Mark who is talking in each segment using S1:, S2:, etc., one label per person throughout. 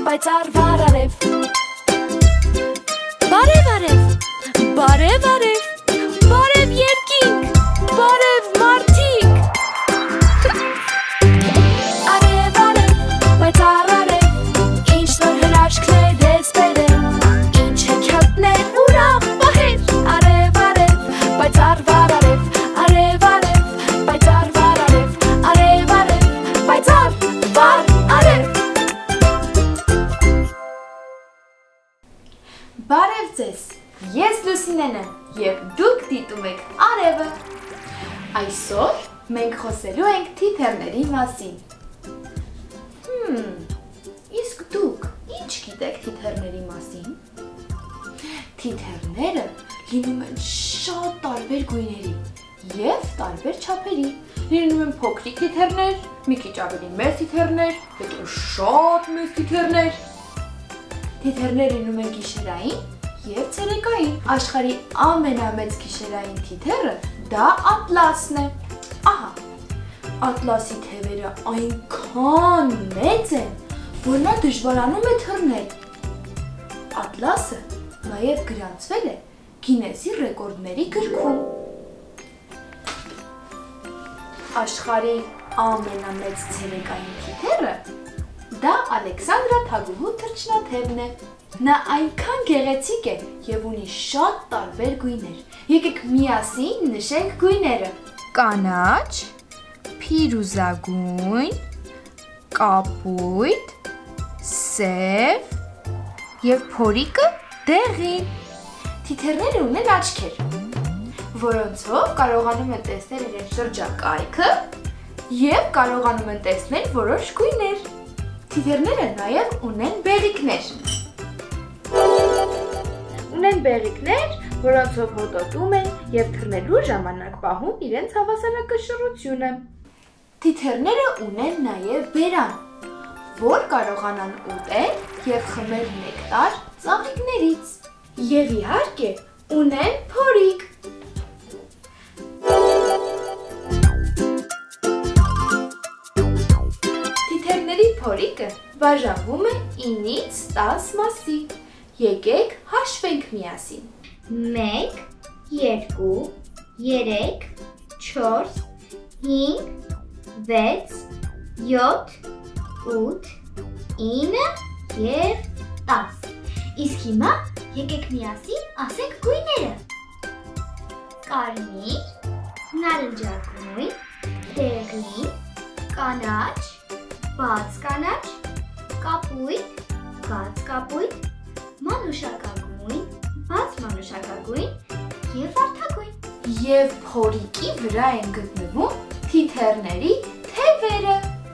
S1: Պայծառ վարարև Բարև արև Բարև արև Բարև երկինք Բարև մարդիկ Արև արև Պայծառ արև Ինչ նոր հրաշքներ ես բերել Ինչ հեքիաթներ ուրախ պահեր Արև արև Պայծառ վարարև Արև արև Պայծառ վարարև Արև արև Պայծառ վարարև
S2: Բարև ձեզ, ես Լուսինեն եմ և դուք դիտում եք արևը Այսօր մենք խոսելու ենք թիթեռների մասին Իսկ դուք ինչ գիտեք թիթեռների մասին? Թիթեռները լինում են շատ տարբեր գույների և տարբեր չափերի Լինում են փոքրիկ թիթեռներ, մի քիչ ավելի մեծ թիթեռներ, հետո շատ մեծ թիթեռներ Թիթեռներ լինում են գիշերային և ցերեկային Աշխարհի ամենամեծ գիշերային թիթեռը դա ատլասն է Ահա, ատլասի թևերը այնքան մեծ են, որ նա դժվարանում է թռնել Ատլասը նաև գրանցվել է Գինեսի ռեկորդների գրքում Աշխարհի ամենամեծ ցերեկային թիթեռը Դա Ալեքսանդրա թագուհու թռչնաթևն է Նա այնքան գեղեցիկ է և ունի շատ տարբեր գույներ Եկեք միասին նշենք գույները Կանաչ, փիրուզագույն, կապույտ, սև և փորիկը դեղին Թիթեռները ունեն աչքեր Որոնցով կարողանում են տեսնել իրենց շրջակայքը և կարողանում են տեսնել որոշ գույներ Թիթեռները նաև ունեն բեղիկներ Ունեն բեղիկներ, որոնցով հոտոտում են և թռնելու ժամանակ պահում իրենց հավասարակշռությունը Թիթեռները ունեն նաև բերան, որ կարողանան ուտել և խմել նեկտար ծաղիկներից Եվ իհարկե ունեն փորիկ Փորիկը բաժանվում է 9-ից 10 մասի Եկեք հաշվենք միասին 1, 2, 3, 4, 5, 6, 7, 8, 9 և 10 Իսկ հիմա եկեք միասին ասենք գույները Կարմիր, նարնջագույն, դեղին, կանաչ Բաց կանաչ, կապույտ, բաց կապույտ, մանուշակագույն, բաց մանուշակագույն և վարդագույն Եվ փորիկի վրա են գտնվում թիթեռների թևերը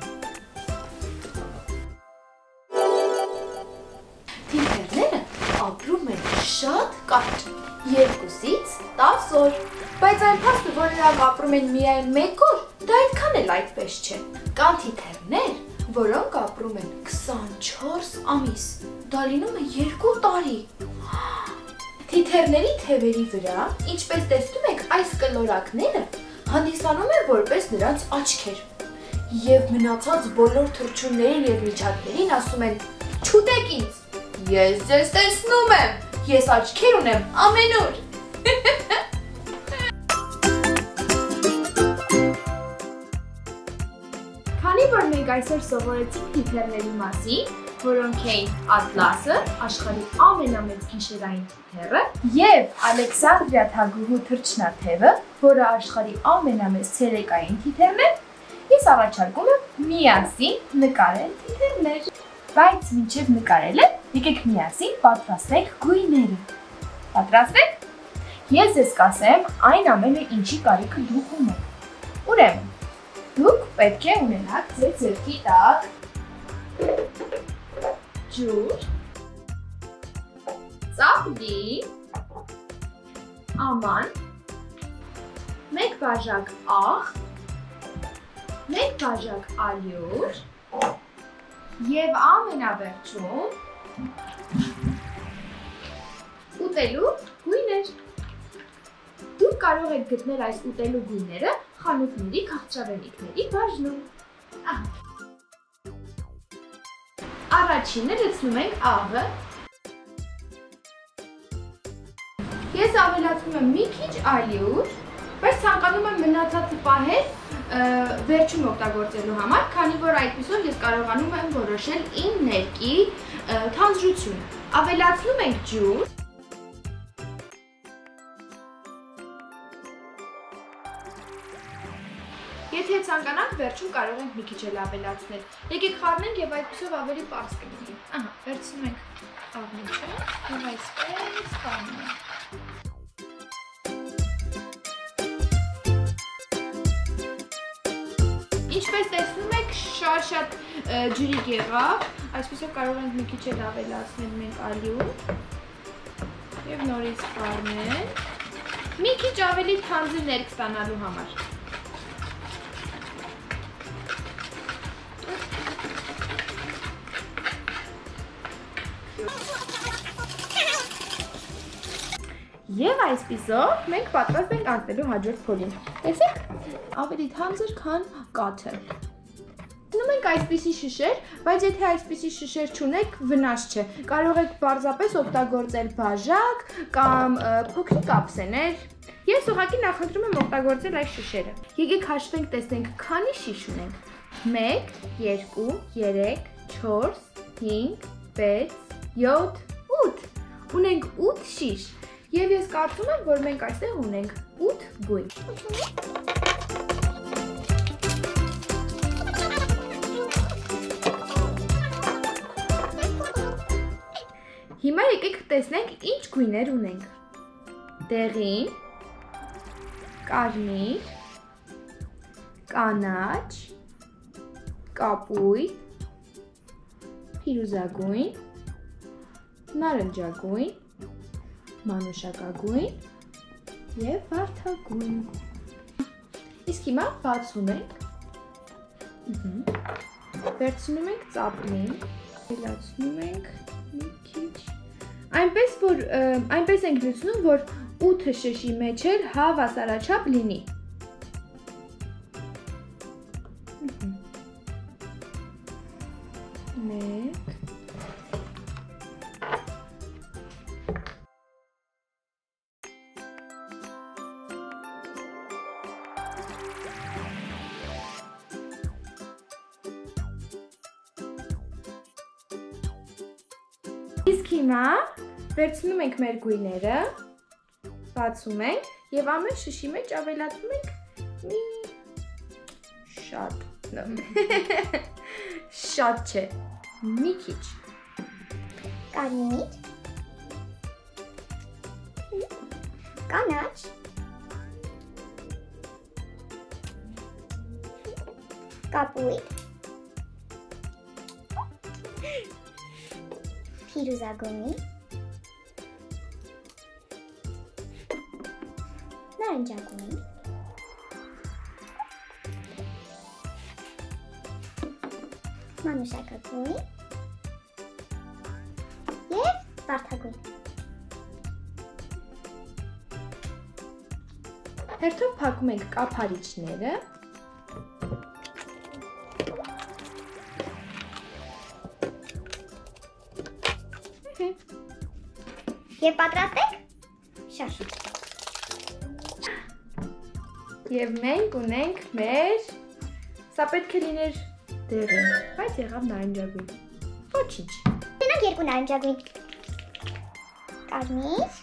S2: Թիթեռները ապրում են շատ կարճ, 2-ից 10 օր Բայց այն փաստը, որ նրանք ապրում են միայն 1 օր, դա այդքան էլ այդպես չէ Կան թիթեռներ, որոնք ապրում են 24 ամիս, դա լինում է 2 տարի Թիթեռների թևերի վրա, ինչպես տեսնում եք այս կլորակները, հանդիսանում են որպես նրանց աչքեր Եվ մնացած բոլոր թռչուններին և միջատներին ասում են Չուտեք ինձ, ես ձեզ տեսնում եմ, ես աչքեր ունեմ ամենուր Քանի որ մենք այսօր սովորեցինք թիթեռների մասին, որոնք էին Ատլասը, աշխարհի ամենամեծ գիշերային թիթեռը, և Ալեքսանդրիա թագուհու թռչնաթևը, որը աշխարհի ամենամեծ ցերեկային թիթեռն է, ես առաջարկում եմ միասին նկարել թիթեռներ։ Բայց մինչև նկարելը, եկեք միասին պատրաստենք գույները։ Պատրաստ եք։ Ես ձեզ կասեմ այն ամենը, ինչի կարիքը դուք ունեք։ Ուրեմն Դուք պետք է ունենաք ձեր ձեռքի տակ ջուր, ծաղկի, աման, 1 բաժակ աղ, 1 բաժակ ալյուր և ամենավերջում ուտելու գույներ։ Դուք կարող եք գտնել այս ուտելու գույները խանութների քաղցրավենիքների բաժնում։ Առաջինը լցնում ենք աղը։ Ես ավելացնում եմ մի քիչ ալյուր, բայց ցանկանում եմ մնացածը պահել վերջում օգտագործելու համար, քանի որ այդպիսով ես կարողանում եմ որոշել իմ ներկի թանձրությունը։ Ավելացնում ենք ջուր։ Եթե ցանկանանք, վերջում կարող ենք մի քիչ էլ ավելացնել։ Եկեք խառնենք եւ այդպեսով ավելի պարզ կլինի։ Ահա, վերցնում ենք աղմուկը եւ այսպես խառնում։ Ինչպես տեսնում եք, շատ ջրիկ եղավ, այսպեսով կարող ենք մի քիչ էլ ավելացնել մենք ալյուր եւ նորից խառնել։ Մի քիչ ավելի թանձր ներք ստանալու համար։ Եվ այսպիսով մենք պատրաստ ենք անցնելու հաջորդ փուլին։ Տեսեք, ավելի թանձր, քան կաթը։ Դնում ենք այսպիսի շշեր, բայց եթե այսպիսի շշեր չունեք, վնաս չէ։ Կարող եք պարզապես օգտագործել բաժակ կամ փոքրիկ ափսեներ։ Ես ուղղակի նախընտրում եմ օգտագործել այս շշերը։ Եկեք հաշվենք, տեսնենք քանի շիշ ունենք։ 1, 2, 3, 4, 5, 6, 7, 8։ Ունենք 8 շիշ։ Եվ ես կարծում եմ, որ մենք այստեղ ունենք 8 գույն։ Հիմա եկեք տեսնենք ինչ գույներ ունենք։ Դեղին, կարմիր, կանաչ, կապույտ, փիրուզագույն, նարնջագույն, մանուշակագույն եւ վարդագույն։ Իսկ հիմա բացում ենք։ Վերցնում ենք ծափին, հելացնում ենք մի քիչ։ Այնպես ենք լցնում, որ 8 շշի մեջ էլ հավասարաչափ լինի։ Իսկ հիմա վերցնում ենք մեր գույները, բացում ենք եւ ամեն շշի մեջ ավելացնում ենք մի շատ չէ, մի քիչ
S3: կարմիր, կանաչ, կապույտ, փիրուզագույն, նարնջագույն, մանուշակագույն և վարդագույն։
S2: Հերթով փակում ենք կափարիչները։
S3: Եվ պատրաստ եք շաշ։
S2: Եվ մենք ունենք մեր, սա պետք է լիներ դեղին, բայց եղավ նարնջագույն։ Ոչինչ։
S3: Ունենք երկու նարնջագույն։ Կարմիր,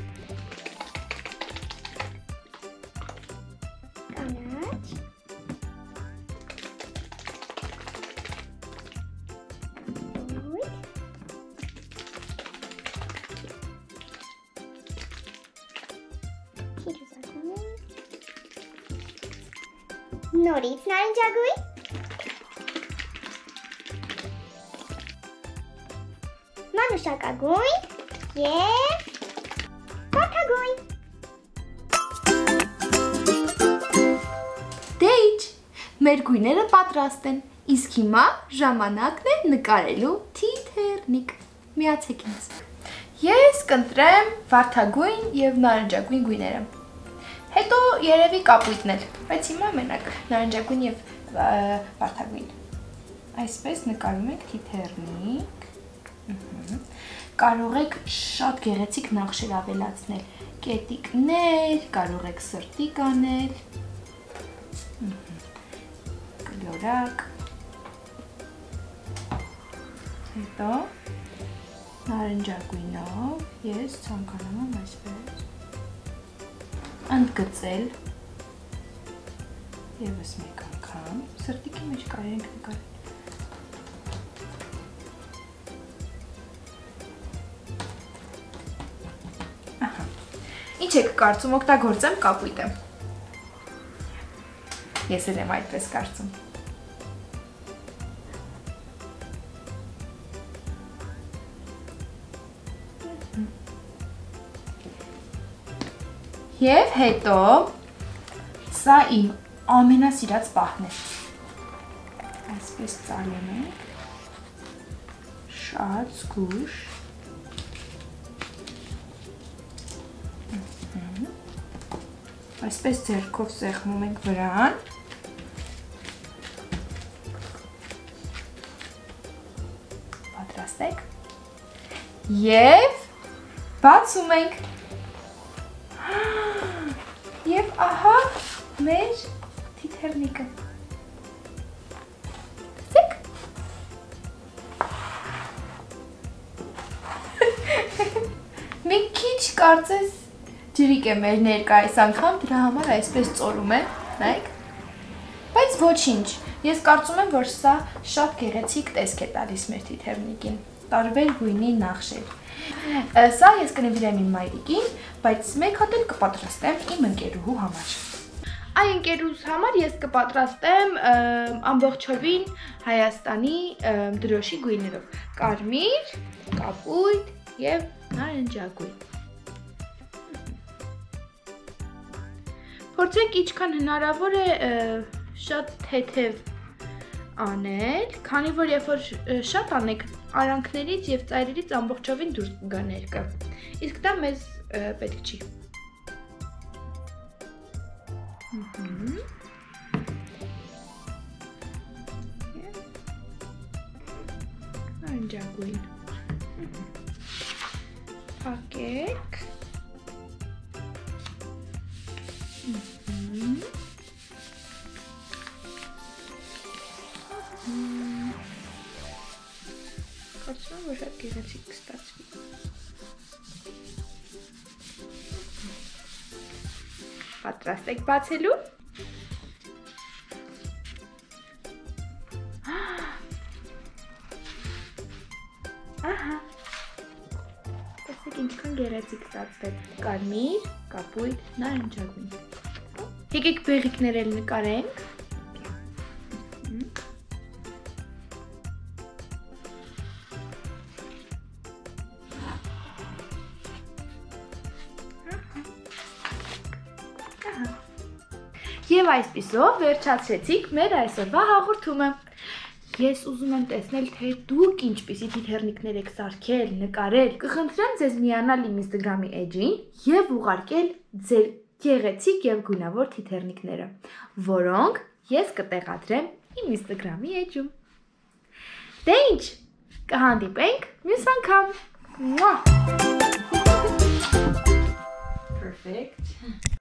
S3: կանաչ, նորից նարնջագույն, մանուշակագույն և վարդագույն։
S2: Դե ինչ, մեր գույները պատրաստ են, իսկ հիմա ժամանակն է նկարելու թիթեռնիկ։ Միացեք ինձ։ Ես կընտրեմ վարդագույն և նարնջագույն գույները։ Հետո երևի կապույտն էլ, բայց հիմա մենակ նարնջագույն և վարդագույն։ Այսպես նկարում ենք թիթեռնիկ։ Կարող եք շատ գեղեցիկ նախշեր ավելացնել, կետիկներ, կարող եք սրտիկ անել, կլորակ, հետո նարնջագույնով ես ցանկանում եմ այսպես ընդգծել ևս մեկ անգամ, սրտիկի մեջ կարելի ենք նկարել։ Ինչ եք կարծում, օգտագործեմ կապույտը։ Ես էլ եմ այդպես կարծում։ Եվ հետո սա իմ ամենասիրած պահն է։ Այսպես ծալում ենք, շատ զգուշ։ Այսպես ձեռքով սեղմում ենք վրան։ Պատրաստ եք։ Եվ բացում ենք։ Եվ ահա մեր թիթեռնիկը։ Տեսեք։ Մի քիչ կարծես ջրիկ է մեր ներկա այս անգամ, դրա համար այսպես ծորում է, նայեք։ Բայց ոչինչ, ես կարծում եմ, որ սա շատ գեղեցիկ տեսք է տալիս մեր թիթեռնիկին, տարբեր գույնի նախշեր։ Սա ես կնվիրեմ իմ մայրիկին, բայց մեկ հատ էլ կպատրաստեմ իմ ընկերուհու համար։ Այ ընկերուհուս համար ես կպատրաստեմ ամբողջովին Հայաստանի դրոշի գույներով՝ կարմիր, կապույտ եւ նարնջագույն։ Փորձեք ինչքան հնարավոր է շատ թեթև անել, քանի որ երբ որ շատ անեք, արանքներից եւ ծայրերից ամբողջովին դուրս կգա ներկը։ Իսկ դա մեզ պետք չի։ Նարնջագույն։ Փակեք։ Կարծում եմ, որ շատ գեղեցիկ կստացվի։ Պատրաստ եք բացելու։ Ահա։ Տեսեք ինչքան գեղեցիկ ստացվեց։ Կարմիր, կապույտ, նարնջագույն։ Եկեք բեղիկներ էլ նկարենք։ Եվ այսպիսով վերջացրեցիք մեր այսօրվա հաղորդումը։ Ես ուզում եմ տեսնել, թե դուք ինչպիսի թիթեռնիկներ եք սարքել, նկարել։ Կխնդրեմ ձեզ միանալ իմ Instagram-ի էջին եւ ուղարկել ձեր գեղեցիկ եւ գունավոր թիթեռնիկները, որոնք ես կտեղադրեմ իմ Instagram-ի էջում։ Դե ինչ, կհանդիպենք մյուս անգամ։ Perfect.